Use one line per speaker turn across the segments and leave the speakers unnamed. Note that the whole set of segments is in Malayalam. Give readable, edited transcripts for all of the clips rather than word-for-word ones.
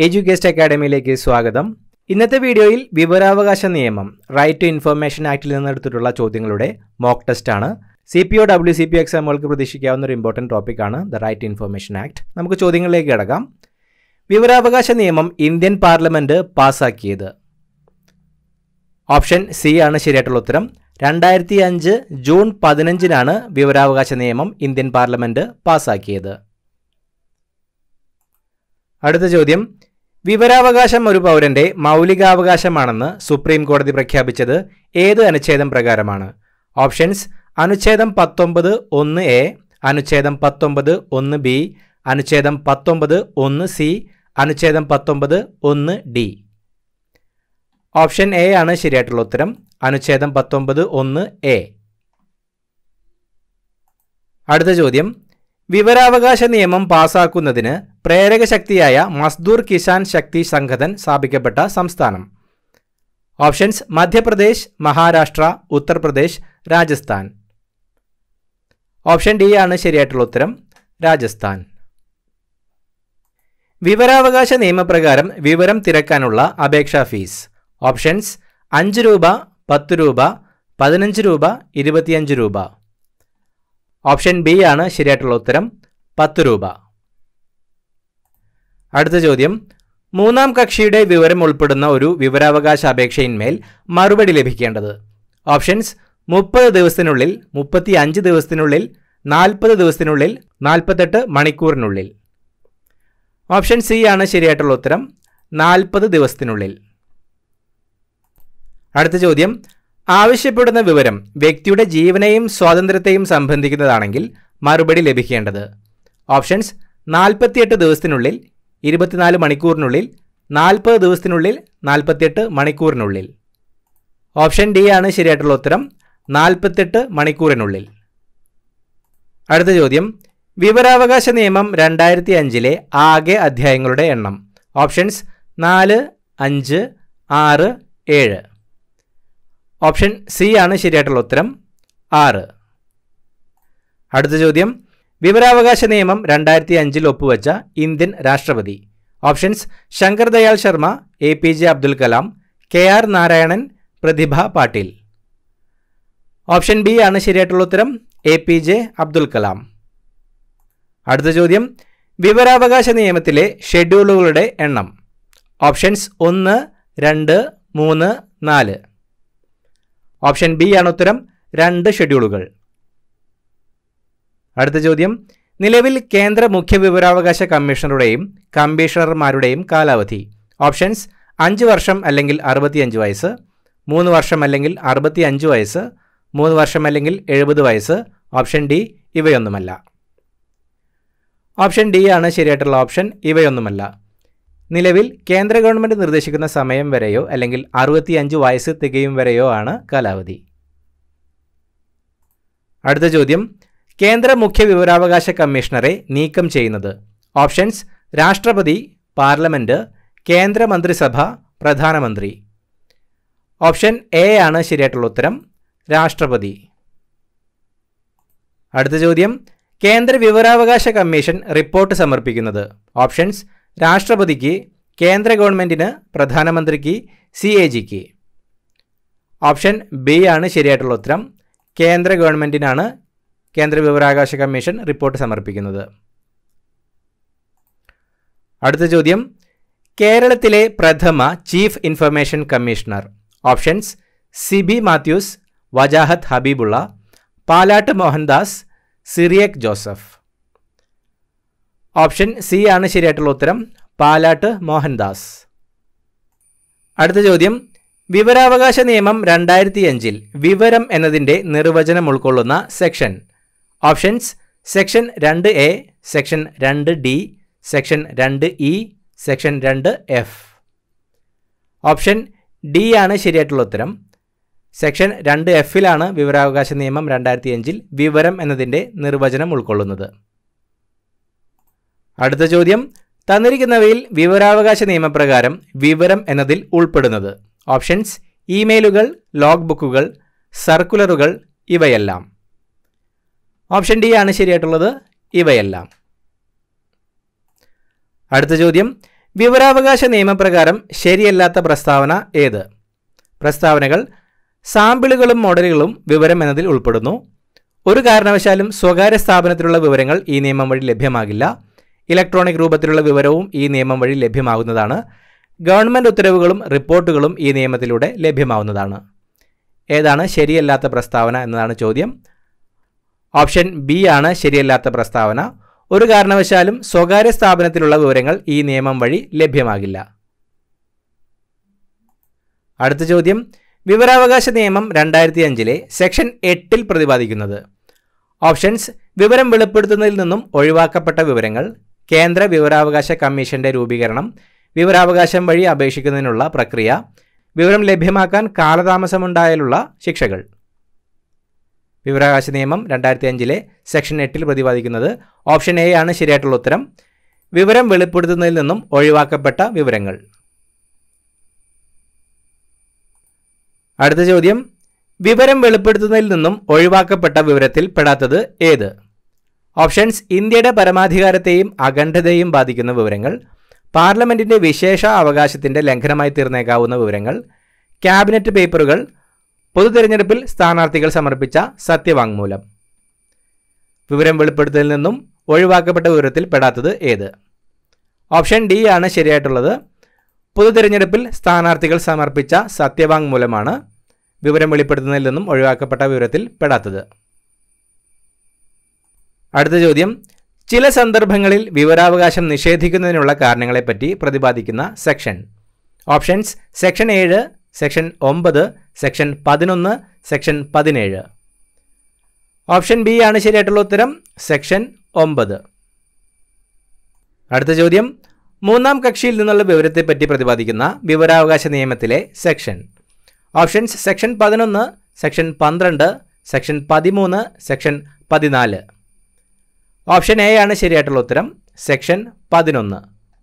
എഡ്യൂക്കേസ്റ്റ് അക്കാഡമിയിലേക്ക് സ്വാഗതം. ഇന്നത്തെ വീഡിയോയിൽ വിവരാവകാശ നിയമം റൈറ്റ് ടു ഇൻഫർമേഷൻ ആക്ടിൽ നിന്നെടുത്തിട്ടുള്ള ചോദ്യങ്ങളുടെ മോക്ക് ടെസ്റ്റ് ആണ്. CPO WCPO എക്സാമുകൾക്ക് പ്രതീക്ഷിക്കാവുന്ന ഒരു ഇമ്പോർട്ടൻറ്റ് ടോപ്പിക്കാണ് ദ റൈറ്റ് ടു ഇൻഫർമേഷൻ ആക്ട്. നമുക്ക് ചോദ്യങ്ങളിലേക്ക് കിടക്കാം. വിവരാവകാശ നിയമം ഇന്ത്യൻ പാർലമെന്റ് പാസ്സാക്കിയത്? ഓപ്ഷൻ സി ആണ് ശരിയായിട്ടുള്ള ഉത്തരം. 2005 ജൂൺ 15-നാണ് വിവരാവകാശ നിയമം ഇന്ത്യൻ പാർലമെന്റ് പാസ്സാക്കിയത്. അടുത്ത ചോദ്യം, വിവരാവകാശം ഒരു പൗരന്റെ മൗലികാവകാശമാണെന്ന് സുപ്രീം കോടതി പ്രഖ്യാപിച്ചത് ഏത് അനുച്ഛേദം പ്രകാരമാണ്? ഓപ്ഷൻസ്: അനുച്ഛേദം 19(1)(a), അനുച്ഛേദം 19(1)(b), അനുച്ഛേദം 19(1)(c), അനുച്ഛേദം 19(1)(d. ഓപ്ഷൻ എ ആണ് ശരിയായിട്ടുള്ള ഉത്തരം. അനുച്ഛേദം 19(1)(a). അടുത്ത ചോദ്യം, വിവരാവകാശ നിയമം പാസാക്കുന്നതിന് പ്രേരക ശക്തിയായ മസ്ദൂർ കിസാൻ ശക്തി സംഘടൻ സ്ഥാപിക്കപ്പെട്ട സംസ്ഥാനം? Options: Madhya Pradesh, Maharashtra, Uttar Pradesh, Rajasthan. Option D ആണ് ശരിയായിട്ടുള്ള ഉത്തരം. രാജസ്ഥാൻ. വിവരാവകാശ നിയമപ്രകാരം വിവരം തിരക്കാനുള്ള അപേക്ഷാ ഫീസ്? ഓപ്ഷൻസ്: 5 രൂപ, 10 രൂപ, 15 രൂപ, 25 രൂപ. ഓപ്ഷൻ ബി ആണ് ശരിയായിട്ടുള്ള ഉത്തരം. 10 രൂപ. അടുത്ത ചോദ്യം, മൂന്നാം കക്ഷിയുടെ വിവരം ഉൾപ്പെടുന്ന ഒരു വിവരാവകാശ അപേക്ഷയിന്മേൽ മറുപടി ലഭിക്കേണ്ടത്? ഓപ്ഷൻസ്: 30 ദിവസത്തിനുള്ളിൽ, 35 ദിവസത്തിനുള്ളിൽ, 40 ദിവസത്തിനുള്ളിൽ, 48 മണിക്കൂറിനുള്ളിൽ. ഓപ്ഷൻ സി ആണ് ശരിയായിട്ടുള്ള ഉത്തരം. 40 ദിവസത്തിനുള്ളിൽ. അടുത്ത ചോദ്യം, ആവശ്യപ്പെടുന്ന വിവരം വ്യക്തിയുടെ ജീവനെയും സ്വാതന്ത്ര്യത്തെയും സംബന്ധിക്കുന്നതാണെങ്കിൽ മറുപടി ലഭിക്കേണ്ടത്? ഓപ്ഷൻസ്: 48 ദിവസത്തിനുള്ളിൽ, 24 മണിക്കൂറിനുള്ളിൽ, 40 ദിവസത്തിനുള്ളിൽ, 48 മണിക്കൂറിനുള്ളിൽ. ഓപ്ഷൻ ഡി ആണ് ശരിയായിട്ടുള്ള ഉത്തരം. 48 മണിക്കൂറിനുള്ളിൽ. അടുത്ത ചോദ്യം, വിവരാവകാശ നിയമം 2005-ലെ ആകെ അധ്യായങ്ങളുടെ എണ്ണം? ഓപ്ഷൻസ്: 4, 5, 6, 7. ഓപ്ഷൻ സി ആണ് ശരിയായിട്ടുള്ള ഉത്തരം. 6. അടുത്ത ചോദ്യം, വിവരാവകാശ നിയമം 2005-ൽ ഒപ്പുവെച്ച ഇന്ത്യൻ രാഷ്ട്രപതി? Options: Shankar Dayal Sharma, APJ Abdul Kalam, KR Narayanan, Pratibha Patil. Option B ആണ് ശരിയായിട്ടുള്ള ഉത്തരം. APJ അബ്ദുൽ കലാം. അടുത്ത ചോദ്യം, വിവരാവകാശ നിയമത്തിലെ ഷെഡ്യൂളുകളുടെ എണ്ണം? ഓപ്ഷൻസ്: 1, 2, 3, 4. ഓപ്ഷൻ ബി ആണ് ഉത്തരം. 2 ഷെഡ്യൂളുകൾ. അടുത്ത ചോദ്യം, നിലവിൽ കേന്ദ്ര മുഖ്യ വിവരാവകാശ കമ്മീഷണറുടെയും കമ്മീഷണർമാരുടെയും കാലാവധി? ഓപ്ഷൻസ്: 5 വർഷം അല്ലെങ്കിൽ 65 വയസ്സ്, 3 വർഷം അല്ലെങ്കിൽ 65 വയസ്സ്, 3 വർഷം അല്ലെങ്കിൽ 70 വയസ്സ്. ഓപ്ഷൻ ഡി ഇവയൊന്നുമല്ല. ഓപ്ഷൻ ഡി ആണ് ശരിയായിട്ടുള്ള ഓപ്ഷൻ. ഇവയൊന്നുമല്ല. നിലവിൽ കേന്ദ്ര ഗവൺമെൻറ് നിർദ്ദേശിക്കുന്ന സമയം വരെയോ അല്ലെങ്കിൽ 65 വയസ്സ് തികയും വരെയോ ആണ് കാലാവധി. അടുത്ത ചോദ്യം, കേന്ദ്ര മുഖ്യ വിവരാവകാശ കമ്മീഷണറെ നീക്കം ചെയ്യുന്നത്? ഓപ്ഷൻസ്: രാഷ്ട്രപതി, പാർലമെന്റ്, കേന്ദ്ര മന്ത്രിസഭ, പ്രധാനമന്ത്രി. ഓപ്ഷൻ എ ആണ് ശരിയായിട്ടുള്ള ഉത്തരം. രാഷ്ട്രപതി. അടുത്ത ചോദ്യം, കേന്ദ്ര വിവരാവകാശ കമ്മീഷൻ റിപ്പോർട്ട് സമർപ്പിക്കുന്നത്? ഓപ്ഷൻസ്: രാഷ്ട്രപതിക്ക്, കേന്ദ്ര ഗവൺമെൻറ്റിന്, പ്രധാനമന്ത്രിക്ക്, CAGക്ക്. ഓപ്ഷൻ ബി ആണ് ശരിയായിട്ടുള്ള ഉത്തരം. കേന്ദ്ര ഗവൺമെൻറ്റിനാണ് കേന്ദ്ര വിവരാവകാശ കമ്മീഷൻ റിപ്പോർട്ട് സമർപ്പിക്കുന്നത്. അടുത്ത ചോദ്യം, കേരളത്തിലെ പ്രഥമ chief information commissioner? Options: CB Mathews, Wajahat Habibullah, Palat Mohandas, Cyriac Joseph. Option C ആണ് ശരിയായിട്ടുള്ള ഉത്തരം. പാലാട്ട് മോഹൻദാസ്. അടുത്ത ചോദ്യം, വിവരാവകാശ നിയമം 2005-ൽ വിവരം എന്നതിൻ്റെ നിർവചനം ഉൾക്കൊള്ളുന്ന section? Options: section 2A, section 2D, section 2E, section 2F. Option D ആണ് ശരിയായിട്ടുള്ള ഉത്തരം. സെക്ഷൻ 2Fലാണ് വിവരാവകാശ നിയമം 2005-ൽ വിവരം എന്നതിൻ്റെ നിർവചനം ഉൾക്കൊള്ളുന്നത്. അടുത്ത ചോദ്യം, തന്നിരിക്കുന്നവയിൽ വിവരാവകാശ നിയമപ്രകാരം വിവരം എന്നതിൽ ഉൾപ്പെടുന്നത്? ഓപ്ഷൻസ്: ഇമെയിലുകൾ, ലോഗ് ബുക്കുകൾ, സർക്കുലറുകൾ, ഇവയെല്ലാം. ഓപ്ഷൻ ഡി ആണ് ശരിയായിട്ടുള്ളത്. ഇവയെല്ലാം. അടുത്ത ചോദ്യം, വിവരാവകാശ നിയമപ്രകാരം ശരിയല്ലാത്ത പ്രസ്താവന ഏത്? പ്രസ്താവനകൾ സാമ്പിളുകളും മോഡലുകളും വിവരം എന്നതിൽ ഉൾപ്പെടുന്നു. ഒരു കാരണവശാലും സ്വകാര്യ സ്ഥാപനത്തിലുള്ള വിവരങ്ങൾ ഈ നിയമം വഴി ലഭ്യമാകില്ല. ഇലക്ട്രോണിക് രൂപത്തിലുള്ള വിവരവും ഈ നിയമം വഴി ലഭ്യമാകുന്നതാണ്. ഗവൺമെൻറ് ഉത്തരവുകളും റിപ്പോർട്ടുകളും ഈ നിയമത്തിലൂടെ ലഭ്യമാവുന്നതാണ്. ഏതാണ് ശരിയല്ലാത്ത പ്രസ്താവന എന്നതാണ് ചോദ്യം. ഓപ്ഷൻ ബി ആണ് ശരിയല്ലാത്ത പ്രസ്താവന. ഒരു കാരണവശാലും സ്വകാര്യ സ്ഥാപനത്തിലുള്ള വിവരങ്ങൾ ഈ നിയമം വഴി ലഭ്യമാകില്ല. അടുത്ത ചോദ്യം, വിവരാവകാശ നിയമം 2005 സെക്ഷൻ 8 പ്രതിപാദിക്കുന്നത്. ഓപ്ഷൻസ്: വിവരം വെളിപ്പെടുത്തുന്നതിൽ നിന്നും ഒഴിവാക്കപ്പെട്ട വിവരങ്ങൾ, കേന്ദ്ര വിവരാവകാശ കമ്മീഷന്റെ രൂപീകരണം, വിവരാവകാശം വഴി അപേക്ഷിക്കുന്നതിനുള്ള പ്രക്രിയ, വിവരം ലഭ്യമാക്കാൻ കാലതാമസമുണ്ടായാലുള്ള ശിക്ഷകൾ. വിവരാവകാശ നിയമം 2005 സെക്ഷൻ 8 പ്രതിപാദിക്കുന്നത് ഓപ്ഷൻ എ ആണ് ശരിയായിട്ടുള്ള ഉത്തരം. വിവരം വെളിപ്പെടുത്തുന്നതിൽ നിന്നും ഒഴിവാക്കപ്പെട്ട വിവരങ്ങൾ. അടുത്ത ചോദ്യം, വിവരം വെളിപ്പെടുത്തുന്നതിൽ നിന്നും ഒഴിവാക്കപ്പെട്ട വിവരത്തിൽ പെടാത്തത് ഏത്? ഓപ്ഷൻസ്: ഇന്ത്യയുടെ പരമാധികാരത്തെയും അഖണ്ഡതയെയും ബാധിക്കുന്ന വിവരങ്ങൾ, പാർലമെന്റിന്റെ വിശേഷ അവകാശത്തിന്റെ ലംഘനമായി തീർന്നേക്കാവുന്ന വിവരങ്ങൾ, ക്യാബിനറ്റ് പേപ്പറുകൾ, പൊതുതെരഞ്ഞെടുപ്പിൽ സ്ഥാനാർത്ഥികൾ സമർപ്പിച്ച സത്യവാങ്മൂലം. വിവരം വെളിപ്പെടുത്തുന്നതിൽ നിന്നും ഒഴിവാക്കപ്പെട്ട വിവരത്തിൽ പെടാത്തത് ഏത്? ഓപ്ഷൻ ഡി ആണ് ശരിയായിട്ടുള്ളത്. പൊതുതെരഞ്ഞെടുപ്പിൽ സ്ഥാനാർത്ഥികൾ സമർപ്പിച്ച സത്യവാങ്മൂലമാണ് വിവരം വെളിപ്പെടുത്തുന്നതിൽ നിന്നും ഒഴിവാക്കപ്പെട്ട വിവരത്തിൽ പെടാത്തത്. അടുത്ത ചോദ്യം, ചില സന്ദർഭങ്ങളിൽ വിവരാവകാശം നിഷേധിക്കുന്നതിനുള്ള കാരണങ്ങളെപ്പറ്റി പ്രതിപാദിക്കുന്ന section. Options: section 7, section 9, section 11, section 17. Option B ആണ് ശരിയായിട്ടുള്ള ഉത്തരം, സെക്ഷൻ 9. അടുത്ത ചോദ്യം, മൂന്നാം കക്ഷിയിൽ നിന്നുള്ള വിവരത്തെപ്പറ്റി പ്രതിപാദിക്കുന്ന വിവരാവകാശ നിയമത്തിലെ section. Options: section 11, section 12, section 13, section 14. Option A ആണ് ശരിയായിട്ടുള്ള ഉത്തരം, സെക്ഷൻ 11.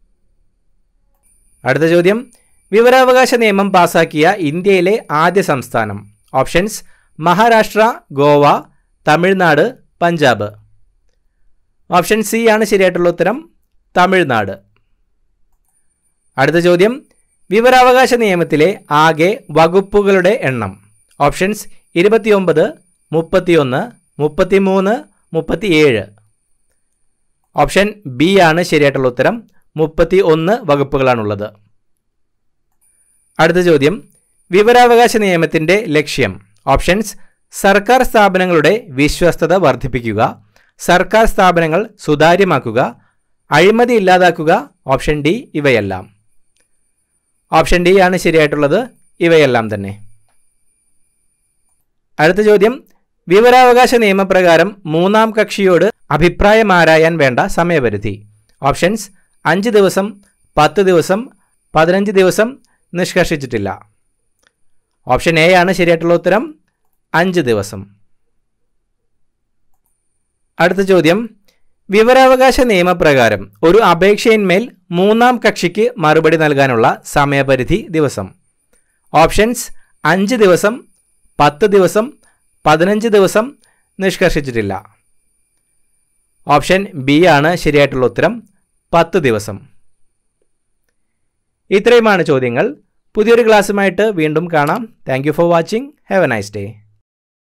അടുത്ത ചോദ്യം, വിവരാവകാശ നിയമം പാസാക്കിയ ഇന്ത്യയിലെ ആദ്യ സംസ്ഥാനം. Options: Maharashtra, Goa, Tamil Nadu, Punjab. Option C ആണ് ശരിയായിട്ടുള്ള ഉത്തരം, തമിഴ്നാട്. അടുത്ത ചോദ്യം, വിവരാവകാശ നിയമത്തിലെ ആകെ വകുപ്പുകളുടെ എണ്ണം. ഓപ്ഷൻസ്: 29, 31, 33, 37. ഓപ്ഷൻ ബി ആണ് ശരിയായിട്ടുള്ള ഉത്തരം, 31 വകുപ്പുകളാണുള്ളത്. അടുത്ത ചോദ്യം, വിവരാവകാശ നിയമത്തിൻ്റെ ലക്ഷ്യം. ഓപ്ഷൻസ്: സർക്കാർ സ്ഥാപനങ്ങളുടെ വിശ്വസ്തത വർദ്ധിപ്പിക്കുക, സർക്കാർ സ്ഥാപനങ്ങൾ സുതാര്യമാക്കുക, അഴിമതി ഇല്ലാതാക്കുക. ഓപ്ഷൻ ഡി ഇവയെല്ലാം. ഓപ്ഷൻ ഡി ആണ് ശരിയായിട്ടുള്ളത്, ഇവയെല്ലാം തന്നെ. അടുത്ത ചോദ്യം, വിവരാവകാശ നിയമപ്രകാരം മൂന്നാം കക്ഷിയോട് അഭിപ്രായം ആരായാൻ വേണ്ട സമയപരിധി. ഓപ്ഷൻസ്: 5 ദിവസം, 10 ദിവസം, 15 ദിവസം, നിഷ്കർഷിച്ചിട്ടില്ല. ഓപ്ഷൻ എ ആണ് ശരിയായിട്ടുള്ള ഉത്തരം, 5 ദിവസം. അടുത്ത ചോദ്യം, വിവരാവകാശ നിയമപ്രകാരം ഒരു അപേക്ഷയിന്മേൽ മൂന്നാം കക്ഷിക്ക് മറുപടി നൽകാനുള്ള സമയപരിധി ദിവസം. ഓപ്ഷൻസ്: 5 ദിവസം, 10 ദിവസം, 15 ദിവസം, നിഷ്കർഷിച്ചിട്ടില്ല. ഓപ്ഷൻ ബി ആണ് ശരിയായിട്ടുള്ള ഉത്തരം, 10 ദിവസം. ഇത്രയുമാണ് ചോദ്യങ്ങൾ. പുതിയൊരു ക്ലാസ്സുമായിട്ട് വീണ്ടും കാണാം. Thank you for watching. Have a nice day.